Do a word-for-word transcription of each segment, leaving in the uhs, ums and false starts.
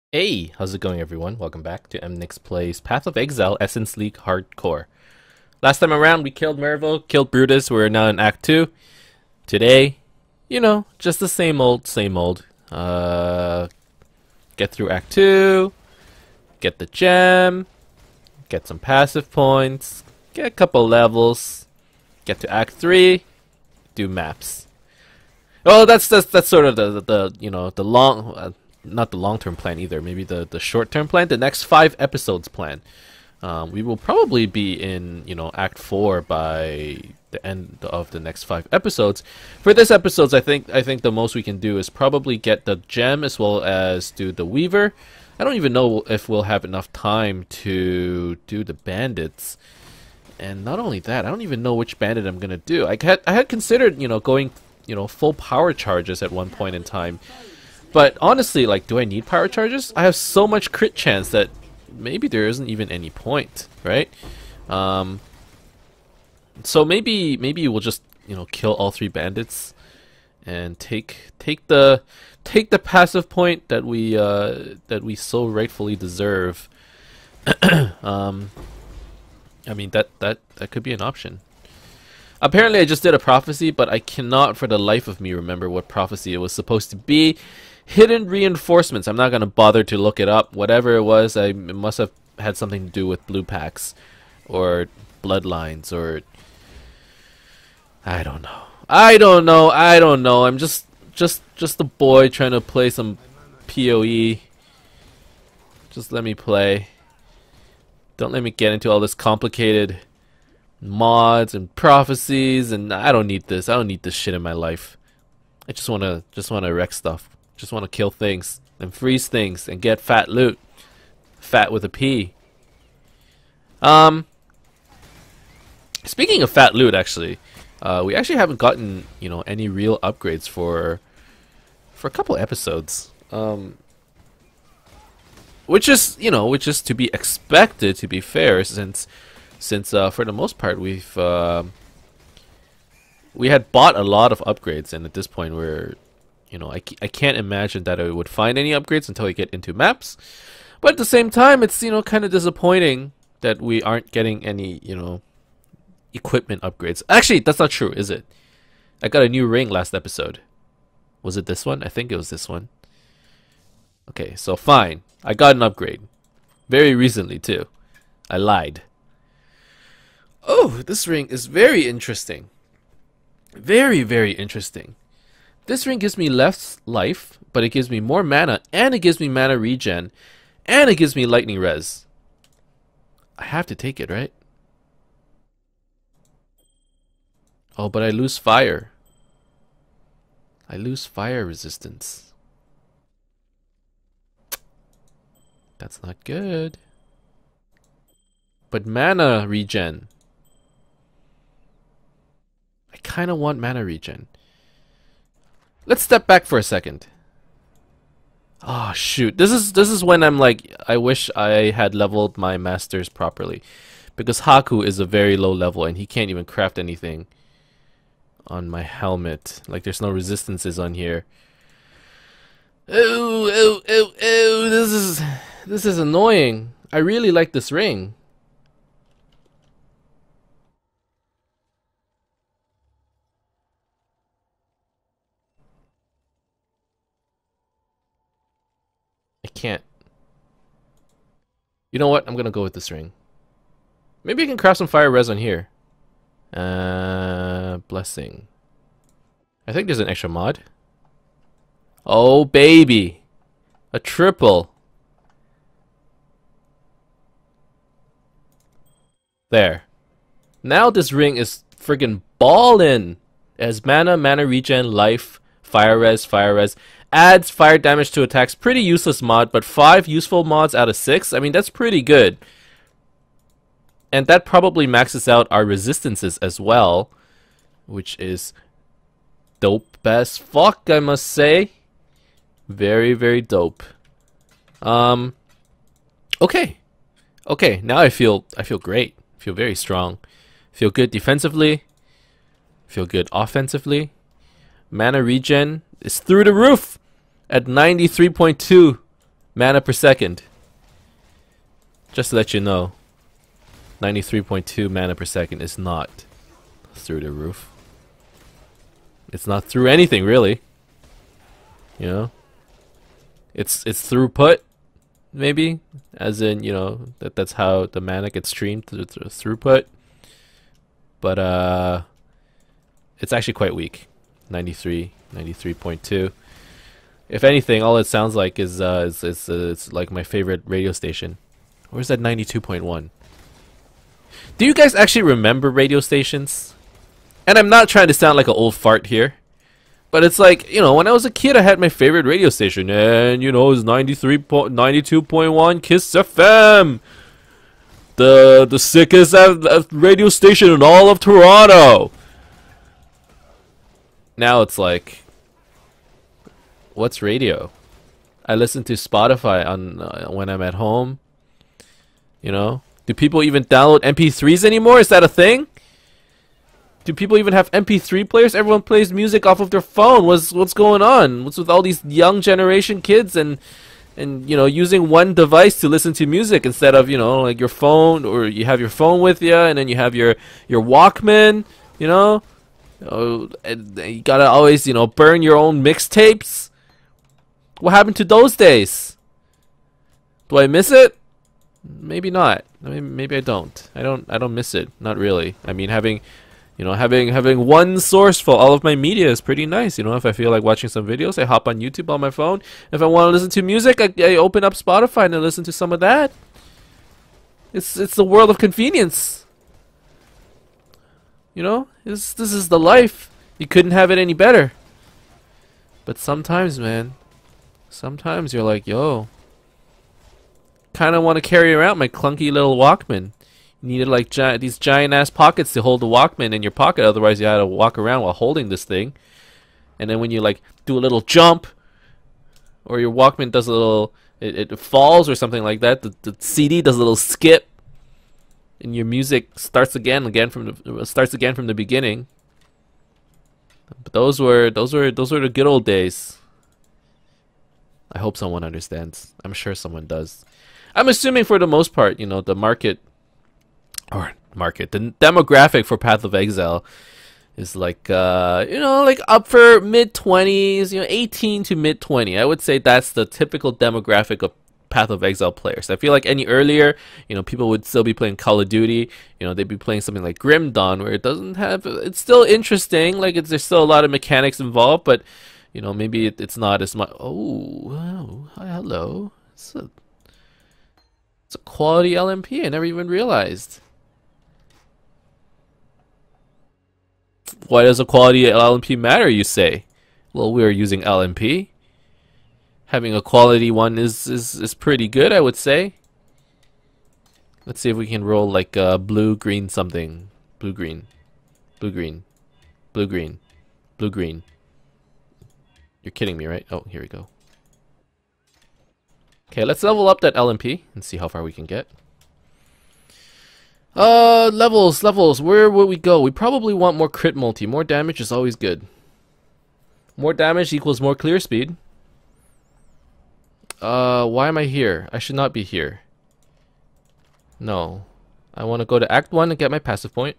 Hey, how's it going everyone? Welcome back to Emnix Plays Path of Exile Essence League Hardcore. Last time around we killed Mervo, killed Brutus, we're now in Act two. Today, you know, just the same old, same old. Uh, get through Act two, get the gem, get some passive points, get a couple levels, get to Act three, do maps. Well, that's that's that's sort of the the, the you know the long. Uh, not the long-term plan either, maybe the the short-term plan, the next five episodes plan. Um, we will probably be in, you know, Act Four by the end of the next five episodes. For this episodes, I think I think the most we can do is probably get the gem as well as do the Weaver. I don't even know if we'll have enough time to do the bandits. And not only that, I don't even know which bandit I'm gonna do. I had I had considered, you know, going, you know, full power charges at one point in time. But honestly, like, do I need power charges? I have so much crit chance that maybe there isn't even any point, right? Um, so maybe maybe we'll just, you know, kill all three bandits and take take the take the passive point that we uh, that we so rightfully deserve. um, I mean that that that could be an option. Apparently, I just did a prophecy, but I cannot for the life of me remember what prophecy it was supposed to be. Hidden reinforcements. I'm not going to bother to look it up. Whatever it was, I, it must have had something to do with blue packs or bloodlines or... I don't know. I don't know. I don't know. I'm just just just a boy trying to play some P O E. Just let me play. Don't let me get into all this complicated mods and prophecies, and I don't need this. I don't need this shit in my life. I just want to just want to wreck stuff. Just want to kill things and freeze things and get fat loot. Fat with a P. Um, speaking of fat loot, actually, uh, we actually haven't gotten, you know, any real upgrades for for a couple episodes. Um, which is, you know, which is to be expected, to be fair, since since uh, for the most part we've uh, we had bought a lot of upgrades, and at this point we're, you know, I, I can't imagine that I would find any upgrades until I get into maps. But at the same time, it's, you know, kind of disappointing that we aren't getting any, you know, equipment upgrades. Actually, that's not true, is it? I got a new ring last episode. Was it this one? I think it was this one. Okay, so fine. I got an upgrade. Very recently, too. I lied. Oh, this ring is very interesting. Very, very interesting. This ring gives me less life, but it gives me more mana, and it gives me mana regen, and it gives me lightning res. I have to take it, right? Oh, but I lose fire. I lose fire resistance. That's not good. But mana regen. I kind of want mana regen. Let's step back for a second. Oh shoot. This is this is when I'm like, I wish I had leveled my masters properly. Because Haku is a very low level and he can't even craft anything on my helmet. Like, there's no resistances on here. Oh, oh, oh, oh, this is this is annoying. I really like this ring. I can't. You know what? I'm gonna go with this ring. Maybe I can craft some fire res on here. Uh, blessing. I think there's an extra mod. Oh baby, a triple. There. Now this ring is friggin' ballin'. It has mana, mana regen, life, fire res, fire res. Adds fire damage to attacks. Pretty useless mod, but five useful mods out of six. I mean, that's pretty good. And that probably maxes out our resistances as well, which is dope as fuck, I must say. Very, very dope. Um. Okay. Okay. Now I feel I feel great. I feel very strong. Feel good defensively. Feel good offensively. Mana regen is through the roof at ninety-three point two. Mana per second. Just to let you know, ninety-three point two mana per second is not through the roof. It's not through anything really. You know, it's it's throughput, maybe, as in, you know, that that's how the mana gets streamed through, through throughput. But uh, it's actually quite weak. ninety-three, ninety-three point two. If anything, all it sounds like is uh, is, is uh, it's like my favorite radio station. Where's that ninety-two point one? Do you guys actually remember radio stations? And I'm not trying to sound like an old fart here, but it's like, you know, when I was a kid, I had my favorite radio station, and you know, it was ninety-three, ninety-two point one Kiss F M, the the sickest radio station in all of Toronto. Now it's like, what's radio? I listen to Spotify on uh, when I'm at home. You know, do people even download M P threes anymore? Is that a thing? Do people even have M P three players? Everyone plays music off of their phone. What's what's going on? What's with all these young generation kids and and you know, using one device to listen to music instead of, you know, like your phone, or you have your phone with you and then you have your your Walkman, you know? Oh, and you gotta always, you know, burn your own mixtapes. What happened to those days? Do I miss it? Maybe not. I mean, maybe I don't. I don't. I don't miss it. Not really. I mean, having, you know, having having one source for all of my media is pretty nice. You know, if I feel like watching some videos, I hop on YouTube on my phone. If I want to listen to music, I, I open up Spotify and I listen to some of that. It's it's the world of convenience. You know, this this is the life. You couldn't have it any better. But sometimes, man, sometimes you're like, yo, kind of want to carry around my clunky little Walkman. You needed like gi these giant ass pockets to hold the Walkman in your pocket, otherwise you had to walk around while holding this thing. And then when you like do a little jump, or your Walkman does a little, it, it falls or something like that, the, the C D does a little skip, and your music starts again, again from the starts again from the beginning. But those were those were those were the good old days. I hope someone understands. I'm sure someone does. I'm assuming for the most part, you know, the market, or market, the demographic for Path of Exile is like, uh, you know, like up for mid twenties, you know, eighteen to mid twenty. I would say that's the typical demographic of Path of Exile players. I feel like any earlier, you know, people would still be playing Call of Duty. You know, they'd be playing something like Grim Dawn, where it doesn't have, it's still interesting. Like, it's, there's still a lot of mechanics involved, but, you know, maybe it, it's not as much. Oh, wow. Hi, hello. It's a, it's a quality L M P. I never even realized. Why does a quality L M P matter, you say? Well, we're using L M P. Having a quality one is, is, is pretty good, I would say. Let's see if we can roll like uh, blue, green, something. Blue, green. Blue, green. Blue, green. Blue, green. You're kidding me, right? Oh, here we go. Okay, let's level up that L M P and see how far we can get. Uh, levels, levels. Where will we go? We probably want more crit multi. More damage is always good. More damage equals more clear speed. Uh, why am I here? I should not be here. No. I want to go to Act one and get my passive point.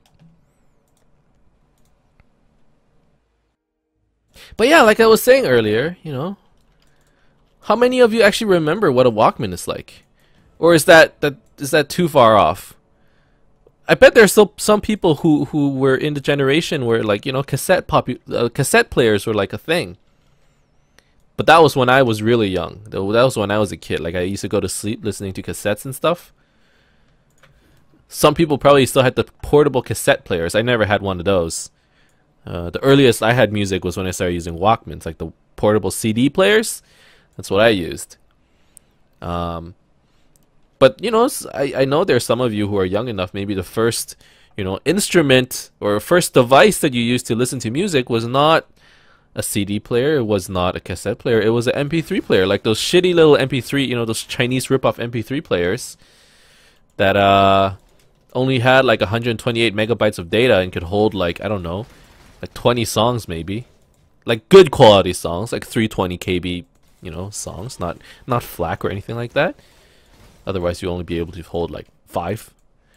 But yeah, like I was saying earlier, you know, how many of you actually remember what a Walkman is like? Or is that, that is that too far off? I bet there's still some people who, who were in the generation where, like, you know, cassette popu uh, cassette players were like a thing. But that was when I was really young. That was when I was a kid. Like, I used to go to sleep listening to cassettes and stuff. Some people probably still had the portable cassette players. I never had one of those. Uh, the earliest I had music was when I started using Walkmans, like the portable C D players. That's what I used. Um, but, you know, I, I know there's some of you who are young enough, maybe the first, you know, instrument or first device that you used to listen to music was not a C D player, it was not a cassette player, it was an M P three player, like those shitty little M P three, you know, those Chinese rip-off M P three players that uh, only had like one hundred twenty-eight megabytes of data and could hold like, I don't know, like twenty songs maybe. Like good quality songs, like three twenty K B you know, songs, not not FLAC or anything like that. Otherwise, you'll only be able to hold like five.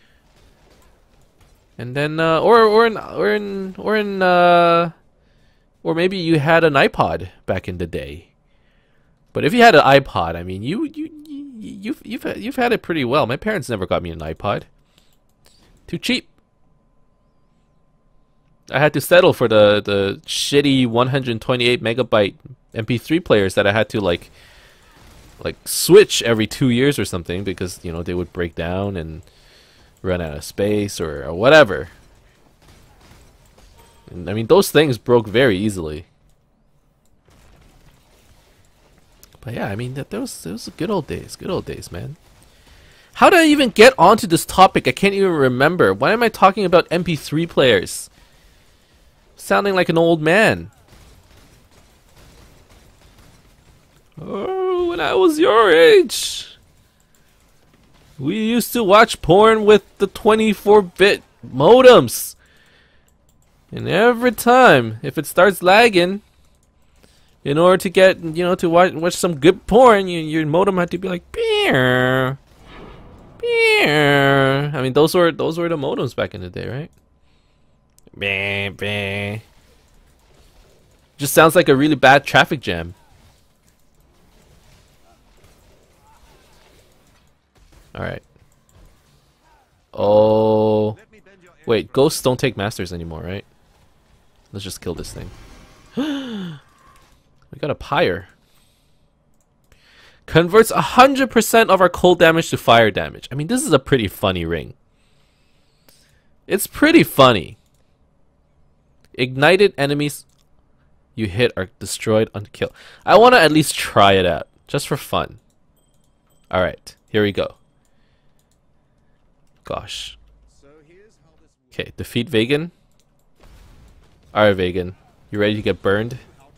And then, uh, or or in or in or in uh, or maybe you had an iPod back in the day. But if you had an iPod, I mean, you you you you've you've you've had it pretty well. My parents never got me an iPod. Too cheap. I had to settle for the the shitty one hundred twenty-eight megabyte M P three players that I had to like like switch every two years or something because, you know, they would break down and run out of space or, or whatever. And, I mean, those things broke very easily. But yeah, I mean, that those those good old days, good old days, man. How did I even get onto this topic? I can't even remember. Why am I talking about M P three players? Sounding like an old man. Oh, when I was your age, we used to watch porn with the twenty-four bit modems. And every time, if it starts lagging, in order to get, you know, to watch, watch some good porn, you, your modem had to be like, beer, beer. I mean, those were those were the modems back in the day, right? Bah, bah. Just sounds like a really bad traffic jam. Alright. Oh. Wait, ghosts don't take masters anymore, right? Let's just kill this thing. We got a pyre. Converts one hundred percent of our cold damage to fire damage. I mean, this is a pretty funny ring. It's pretty funny. Ignited enemies you hit are destroyed on kill. I want to at least try it out, just for fun. Alright, here we go. Gosh. Okay, defeat Vegan. Alright, Vegan. You ready to get burned?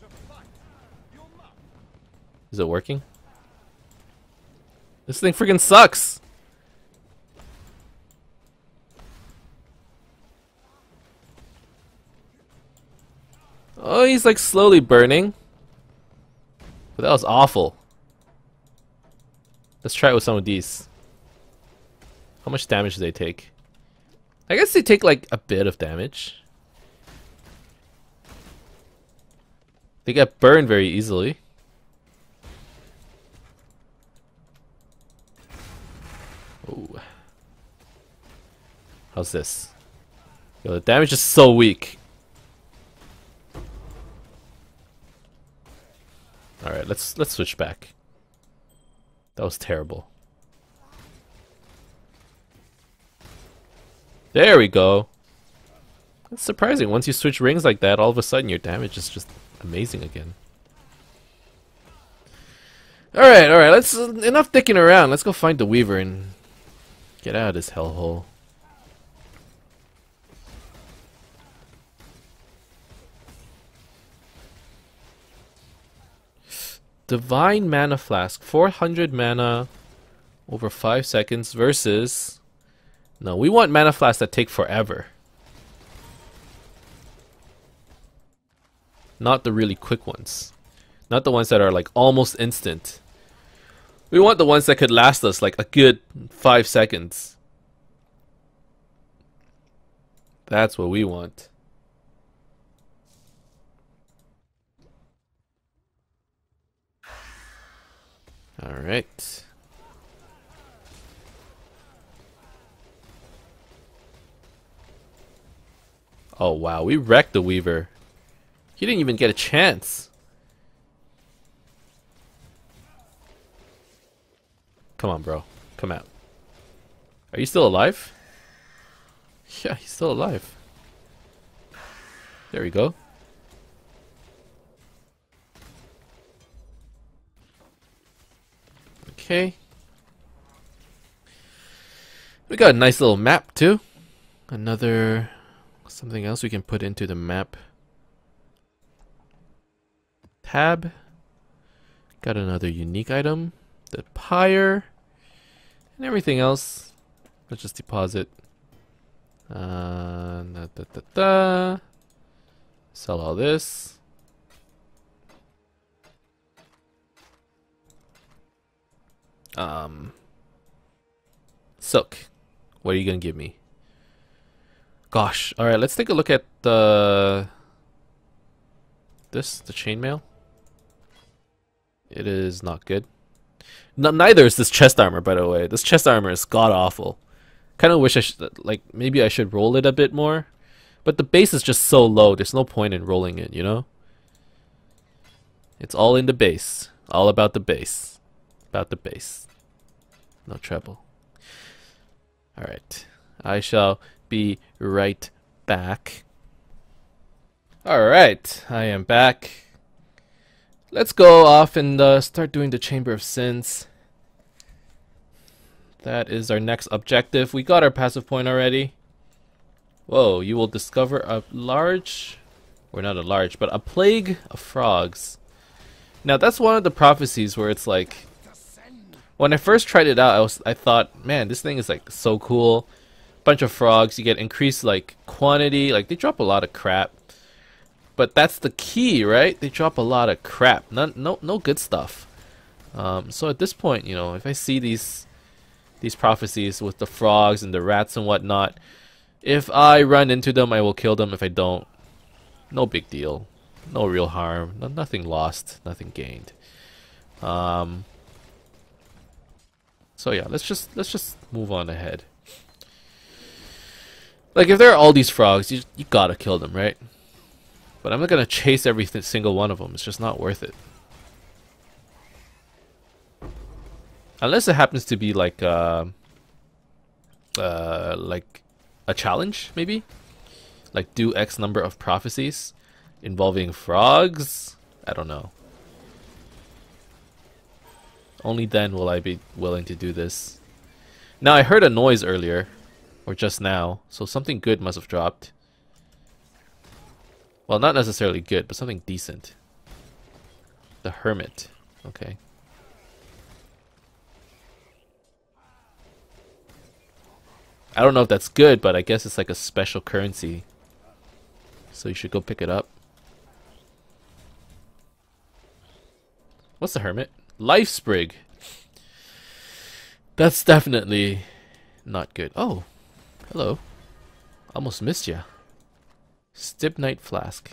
Is it working? This thing freaking sucks! Oh, he's like slowly burning. But that was awful. Let's try it with some of these. How much damage do they take? I guess they take like a bit of damage. They get burned very easily. Ooh. How's this? Yo, the damage is so weak. Alright, let's let's switch back. That was terrible. There we go. That's surprising. Once you switch rings like that, all of a sudden your damage is just amazing again. Alright, alright, let's uh, enough dicking around. Let's go find the Weaver and get out of this hellhole. Divine Mana Flask, four hundred mana over five seconds versus... No, we want Mana Flasks that take forever. Not the really quick ones. Not the ones that are like almost instant. We want the ones that could last us like a good five seconds. That's what we want. Alright. Oh wow, we wrecked the Weaver. He didn't even get a chance. Come on, bro. Come out. Are you still alive? Yeah, he's still alive. There we go. Okay. We got a nice little map too. Another something else we can put into the map tab. Got another unique item, the pyre, and everything else. Let's just deposit. Uh, da, da, da, da. Sell all this. Um, Silk. What are you gonna give me? Gosh. All right. Let's take a look at the this the chainmail. It is not good. No, neither is this chest armor, by the way. This chest armor is god awful. Kind of wish I should like maybe I should roll it a bit more, but the base is just so low. There's no point in rolling it, you know. It's all in the base. All about the base. About the base. No treble. Alright. I shall be right back. Alright. I am back. Let's go off and uh, start doing the Chamber of Sins. That is our next objective. We got our passive point already. Whoa, you will discover a large... or not a large, but a plague of frogs. Now that's one of the prophecies where it's like... when I first tried it out, I was I thought, man, this thing is like so cool. Bunch of frogs, you get increased like quantity, like they drop a lot of crap. But that's the key, right? They drop a lot of crap. No no no good stuff. Um, so at this point, you know, if I see these these prophecies with the frogs and the rats and whatnot, if I run into them, I will kill them. If I don't, no big deal. No real harm. No, nothing lost, nothing gained. Um So yeah, let's just let's just move on ahead. Like if there are all these frogs, you you gotta kill them, right? But I'm not gonna chase every th single one of them. It's just not worth it. Unless it happens to be like uh, uh like a challenge, maybe. Like do X number of prophecies involving frogs. I don't know. Only then will I be willing to do this. Now I heard a noise earlier, or just now, so something good must have dropped. Well, not necessarily good, but something decent. The Hermit. Okay. I don't know if that's good, but I guess it's like a special currency. So you should go pick it up. What's the Hermit? Life Sprig. That's definitely not good. Oh, hello. Almost missed ya. Stibnite Flask.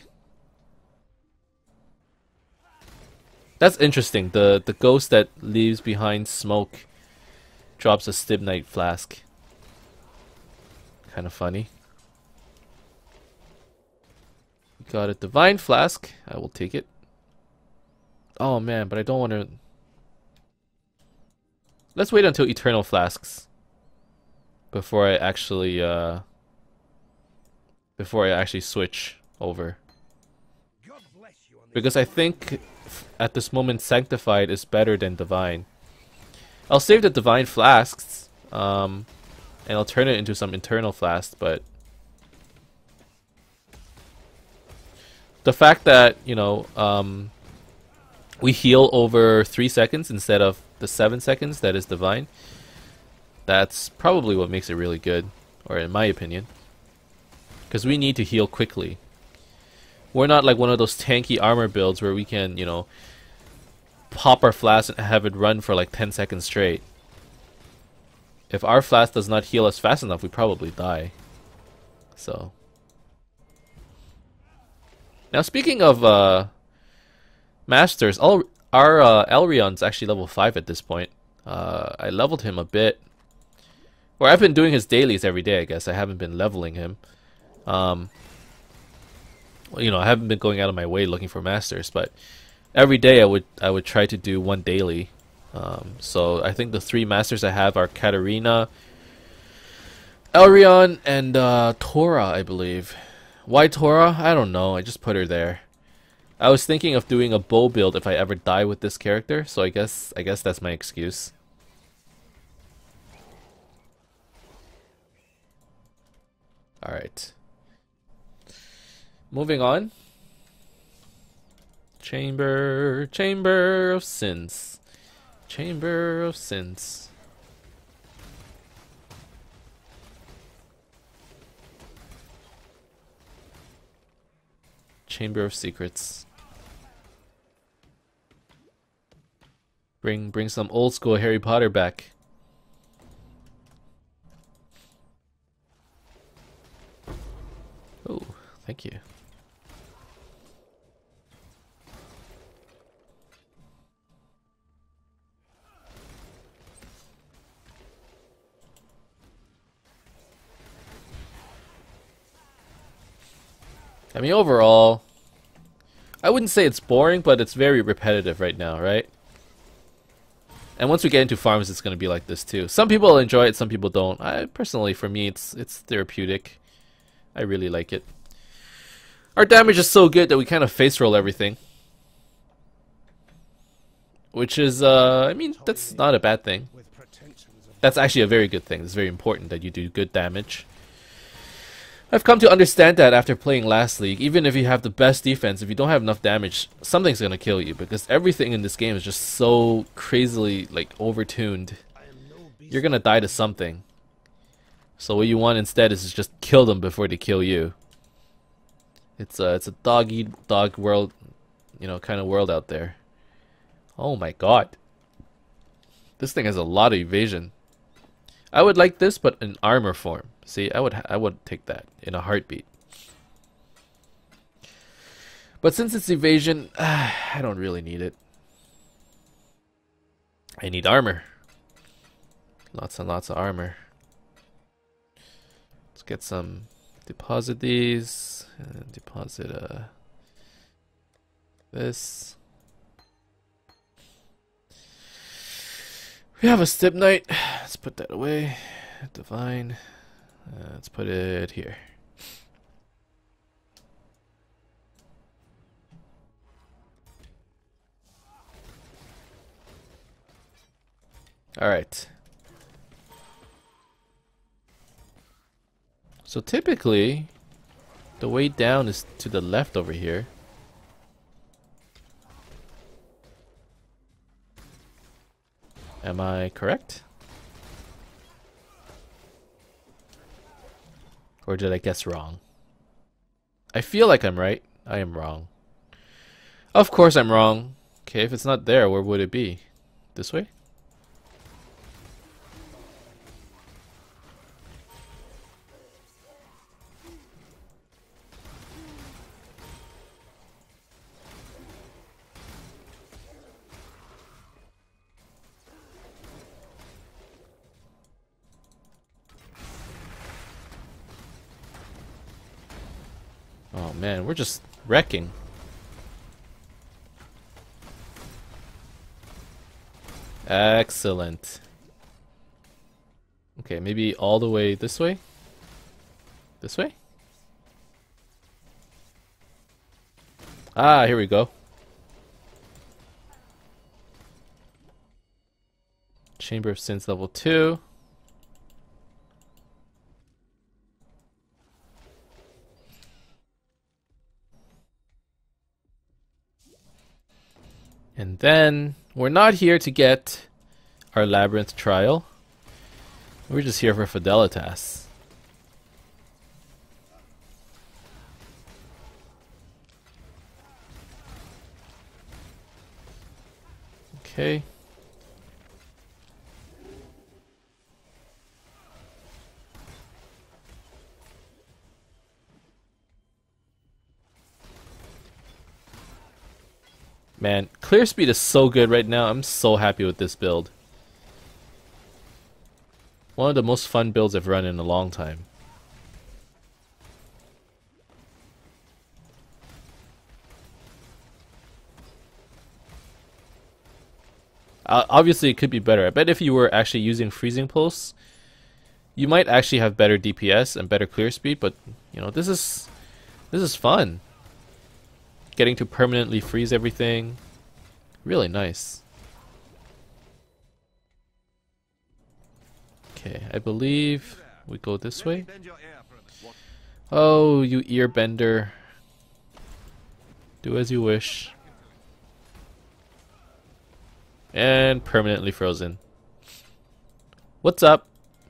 That's interesting. The the ghost that leaves behind smoke drops a Stibnite Flask. Kind of funny. Got a Divine Flask. I will take it. Oh man, but I don't want to... Let's wait until Eternal Flasks before I actually uh before I actually switch over. Because I think at this moment Sanctified is better than Divine. I'll save the Divine Flasks um and I'll turn it into some Eternal Flasks, but the fact that, you know, um we heal over three seconds instead of the seven seconds that is Divine, that's probably what makes it really good, or in my opinion. Because we need to heal quickly. We're not like one of those tanky armor builds where we can, you know, pop our flask and have it run for like ten seconds straight. If our flask does not heal us fast enough, we probably die. So. Now speaking of uh, Masters, all our uh, Elrion's actually level five at this point. Uh, I leveled him a bit. Or I've been doing his dailies every day, I guess. I haven't been leveling him. Um, well, you know, I haven't been going out of my way looking for Masters, but every day I would I would try to do one daily. Um, so I think the three Masters I have are Katarina, Elrion, and uh, Tora, I believe. Why Tora? I don't know. I just put her there. I was thinking of doing a bow build if I ever die with this character, so I guess I guess that's my excuse. Alright. Moving on. Chamber, Chamber of Sins. Chamber of Sins. Chamber of Secrets. Bring bring some old school Harry Potter back. Oh, thank you. I mean, overall, I wouldn't say it's boring, but it's very repetitive right now, right? And once we get into farms, it's going to be like this too. Some people enjoy it, some people don't. I personally, for me, it's it's therapeutic. I really like it. Our damage is so good that we kind of face roll everything. Which is, uh, I mean, that's not a bad thing. That's actually a very good thing. It's very important that you do good damage. I've come to understand that after playing last league. Even if you have the best defense, if you don't have enough damage, something's gonna kill you, because everything in this game is just so crazily, like, overtuned. You're gonna die to something. So what you want instead is just kill them before they kill you. It's a, it's a dog-eat-dog world, you know, kind of world out there. Oh my god. This thing has a lot of evasion. I would like this, but in armor form. See, I would I would take that in a heartbeat. But since it's evasion, uh, I don't really need it. I need armor. Lots and lots of armor. Let's get some. Deposit these. And deposit uh this. We have a Stip Knight. Let's put that away. Divine. Uh, let's put it here. Alright. So typically, the way down is to the left over here. Am I correct? Or did I guess wrong? I feel like I'm right. I am wrong. Of course I'm wrong. Okay, if it's not there, where would it be? This way? Oh man, we're just wrecking. Excellent. Okay, maybe all the way this way? This way? Ah, here we go. Chamber of Sins level two. And then, we're not here to get our Labyrinth trial. We're just here for Fidelitas. Okay. Man, clear speed is so good right now. I'm so happy with this build. One of the most fun builds I've run in a long time. Uh, obviously, it could be better. I bet if you were actually using freezing pulse, you might actually have better D P S and better clear speed. But you know, this is this is fun. Getting to permanently freeze everything. Really nice. Okay, I believe we go this way. Oh, you ear bender. Do as you wish. And permanently frozen. What's up?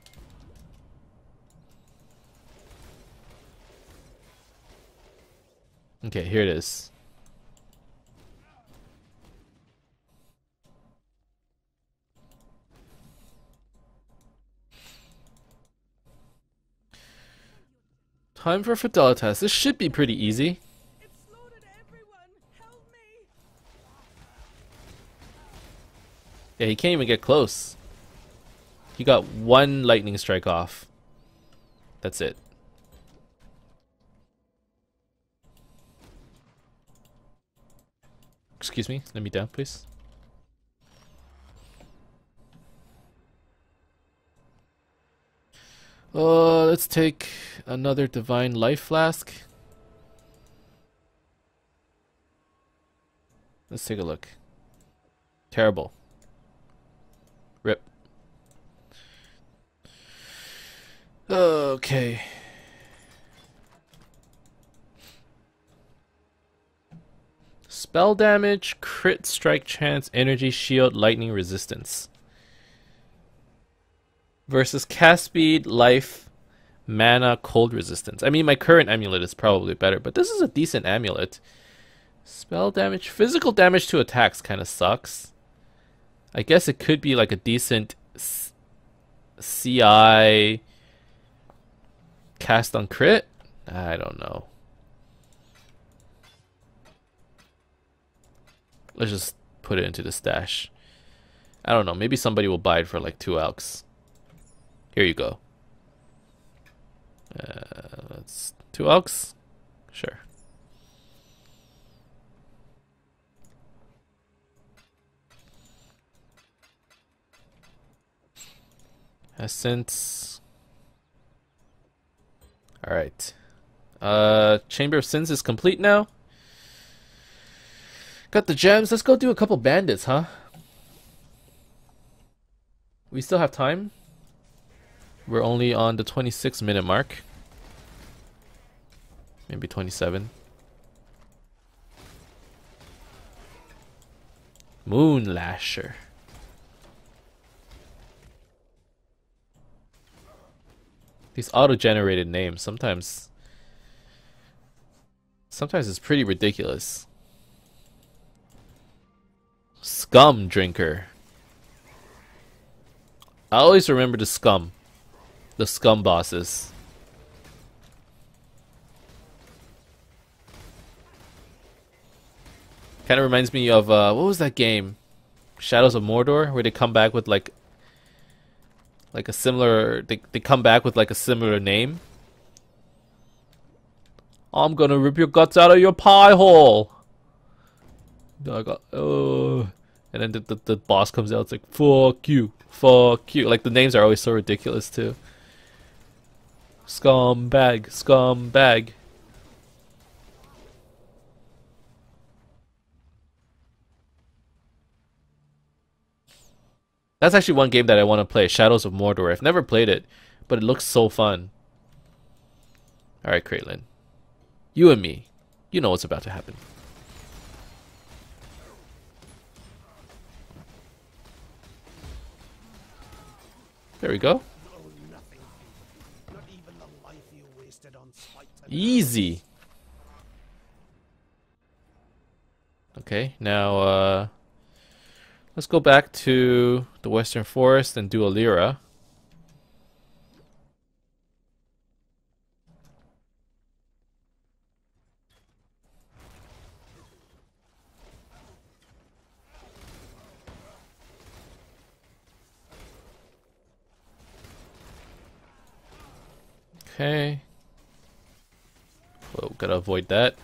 Okay, here it is. Time for Fidelitas. This should be pretty easy. It's slaughtered everyone. Help me. Yeah, he can't even get close. He got one lightning strike off. That's it. Excuse me, let me down, please. Uh, let's take another Divine Life Flask. Let's take a look. Terrible. Rip. Okay. Spell damage, crit strike chance, energy shield, lightning resistance. Versus cast speed, life, mana, cold resistance. I mean, my current amulet is probably better, but this is a decent amulet. Spell damage, physical damage to attacks kind of sucks. I guess it could be like a decent C I cast on crit? I don't know. Let's just put it into the stash. I don't know, maybe somebody will buy it for like two alks. Here you go. Uh, that's two alks? Sure. Essence. Alright. Uh, Chamber of Sins is complete now. Got the gems. Let's go do a couple bandits, huh? We still have time. We're only on the twenty-six minute mark. Maybe twenty-seven. Moonlasher. These auto-generated names, sometimes... Sometimes it's pretty ridiculous. Scum Drinker. I always remember the scum. The scum bosses. Kind of reminds me of, uh, what was that game? Shadows of Mordor, where they come back with like... Like a similar... They, they come back with like a similar name. I'm gonna rip your guts out of your pie hole! I got, oh, and then the, the, the boss comes out, it's like, fuck you, fuck you. Like, the names are always so ridiculous, too. Scumbag, scumbag. That's actually one game that I want to play, Shadows of Mordor. I've never played it, but it looks so fun. Alright, Caitlin. You and me. You know what's about to happen. There we go. Easy. Okay, now uh, let's go back to the Western Forest and do a Lyra. Okay. Whoa, gotta avoid that.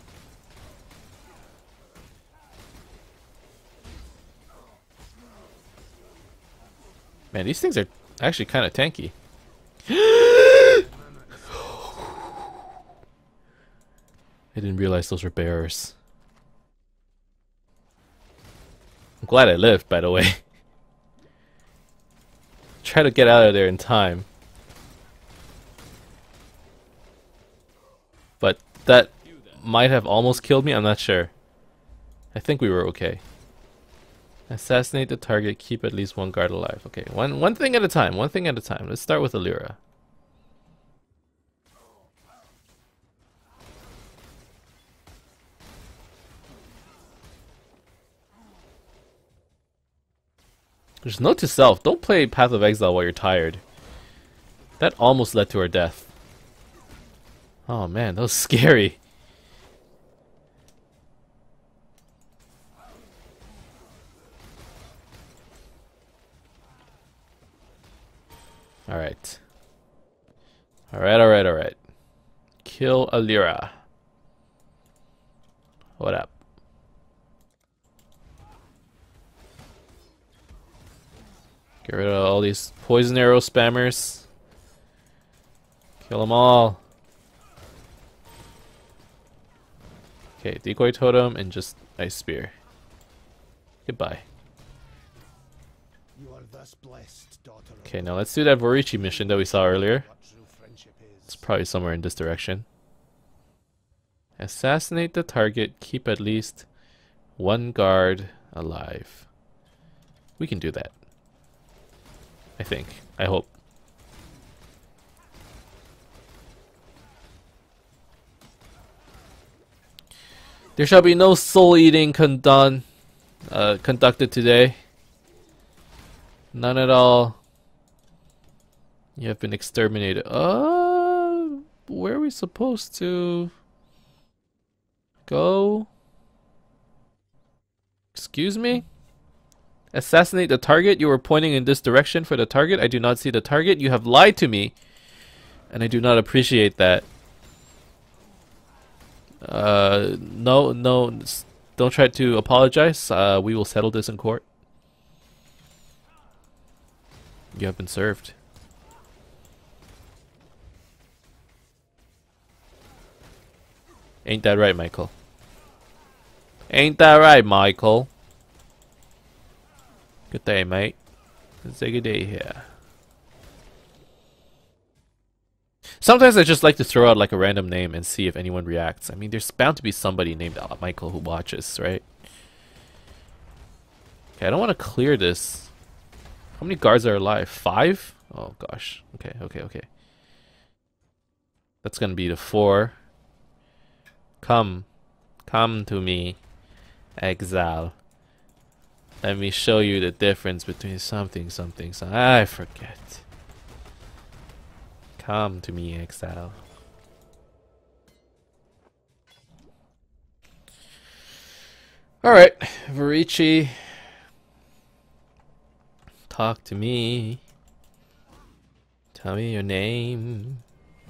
Man, these things are actually kind of tanky. I didn't realize those were bears. I'm glad I lived, by the way. Try to get out of there in time. But that might have almost killed me, I'm not sure. I think we were okay. Assassinate the target, keep at least one guard alive. Okay, one one thing at a time, one thing at a time. Let's start with Lyra. There's note to self, don't play Path of Exile while you're tired. That almost led to her death. Oh man, that was scary. Alright. Alright, alright, alright. Kill Alira. What up? Get rid of all these poison arrow spammers. Kill them all. Okay, decoy totem and just ice spear. Goodbye. You are thus blessed, daughter. Okay, now let's do that Vorichi mission that we saw earlier. It's probably somewhere in this direction. Assassinate the target, keep at least one guard alive. We can do that. I think. I hope. There shall be no soul eating condone, uh, conducted today. None at all. You have been exterminated. Uh, where are we supposed to go? Excuse me? Assassinate the target? You were pointing in this direction for the target. I do not see the target. You have lied to me. And I do not appreciate that. Uh, no, no, don't try to apologize. Uh, we will settle this in court. You have been served. Ain't that right, Michael? Ain't that right, Michael? Good day, mate. It's a good day here. Sometimes I just like to throw out like a random name and see if anyone reacts. I mean, there's bound to be somebody named Michael who watches, right? Okay, I don't want to clear this. How many guards are alive? Five? Oh gosh. Okay, okay, okay. That's gonna be the four. Come. Come to me, Exile. Let me show you the difference between something, something, something. I forget. Come to me, Exile. Alright, Vorichi. Talk to me. Tell me your name.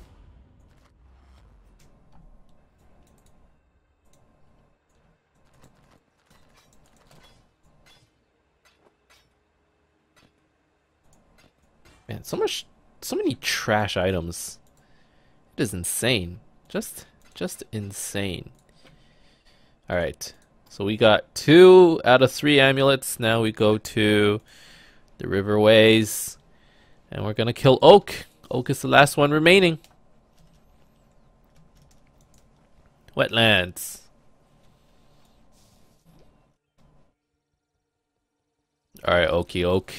Man, so much, so many trash items. It is insane. Just, just insane. All right, so we got two out of three amulets. Now we go to the riverways, and we're gonna kill Oak. Oak is the last one remaining. Wetlands. All right, Okie Oak.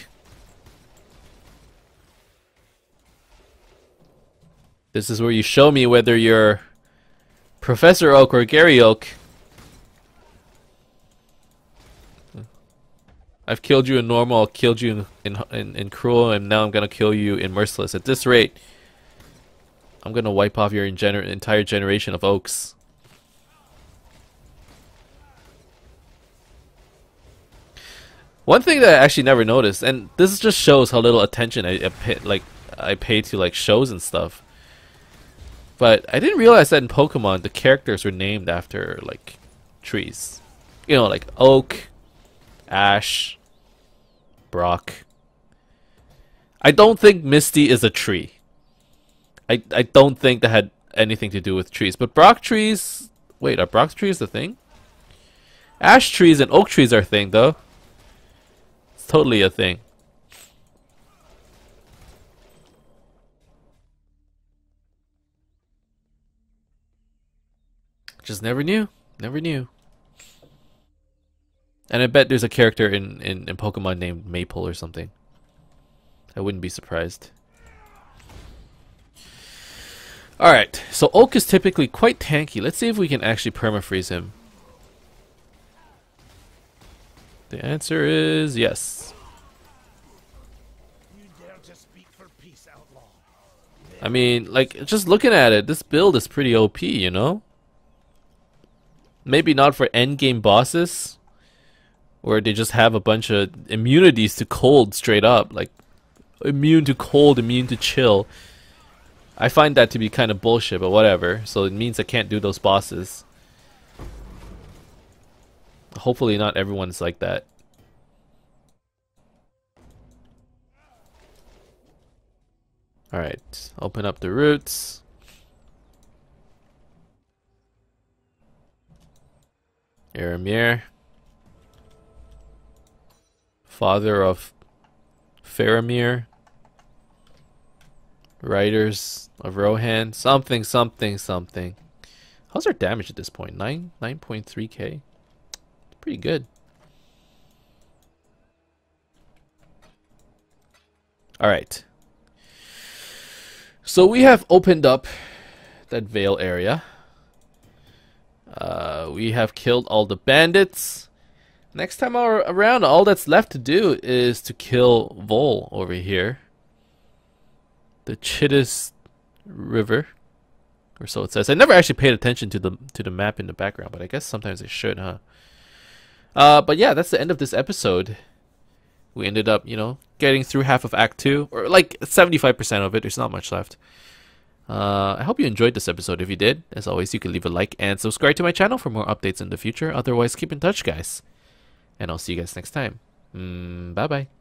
This is where you show me whether you're Professor Oak or Gary Oak. I've killed you in normal, I've killed you in, in, in, in cruel, and now I'm gonna kill you in merciless. At this rate, I'm gonna wipe off your gener entire generation of Oaks. One thing that I actually never noticed, and this just shows how little attention I, I pay, like I pay to like shows and stuff. But I didn't realize that in Pokemon the characters were named after like trees. You know, like Oak, Ash, Brock. I don't think Misty is a tree. I I don't think that had anything to do with trees. But Brock trees, wait, are Brock trees the thing? Ash trees and Oak trees are a thing though. It's totally a thing. Just never knew. Never knew. And I bet there's a character in, in, in Pokemon named Maple or something. I wouldn't be surprised. Alright, so Oak is typically quite tanky. Let's see if we can actually permafreeze him. The answer is yes. You dare to speak for peace, outlaw. I mean, like, just looking at it, this build is pretty O P, you know? Maybe not for endgame bosses, where they just have a bunch of immunities to cold straight up, like immune to cold, immune to chill. I find that to be kind of bullshit, but whatever. So it means I can't do those bosses. Hopefully not everyone's like that. Alright, open up the roots. Aramir, father of Faramir, riders of Rohan, something, something, something. How's our damage at this point? Nine, nine point three k. Pretty good. All right. So we have opened up that Vale area. Uh, we have killed all the bandits. Next time around, all that's left to do is to kill Vol over here. The Chittis River, or so it says. I never actually paid attention to the to the map in the background, but I guess sometimes I should, huh? Uh, but yeah, that's the end of this episode. We ended up, you know, getting through half of Act two, or like seventy-five percent of it. There's not much left. Uh, I hope you enjoyed this episode. If you did, as always, you can leave a like and subscribe to my channel for more updates in the future. Otherwise, keep in touch, guys. And I'll see you guys next time. Mm, bye-bye.